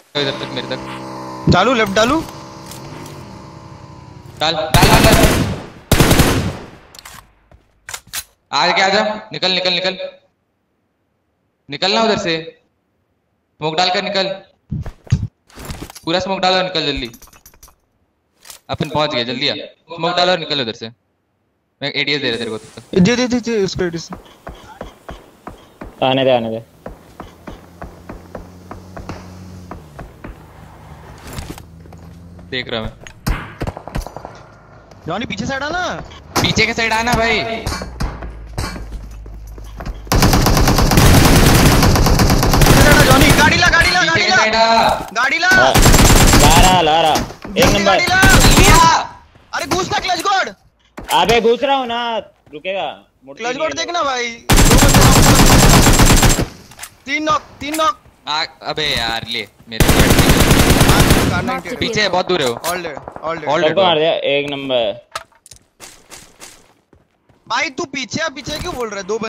इधर तक मेरे तक डालू लेफ्ट डालू। डाल डाल अंदर। आगे आजा, निकल निकल निकल निकलना उधर से। स्मोक डालकर निकल, पूरा स्मोक डालो, निकल जल्दी। अपन पहुंच गए, जल्दी आ। स्मोक डालो और निकल उधर से। मैं एडीएस दे रहा तेरे को तब तक। दे उसको एडीएस। आने दे आने दे। देख रहा मैं। जॉनी पीछे साइड आना। पीछे के साइड आना भाई। जॉनी गाड़ी ला गाड़ी ला पीछे गाड़ी के ला साइड आ। गाड़ी ला। ला रहा एक नंबर। गाड़ी ला। अरे घुस ना क्लच गोड। अबे घुस रहा हूँ ना, रुकेगा। क्लच गोड देखना भाई। तीन नॉक। अबे यार ले मेरे पीछे बहुत दूर है वो। ऑल सबको मार दिया, एक नंबर। भाई तू पीछे क्यों बोल रहा है? दो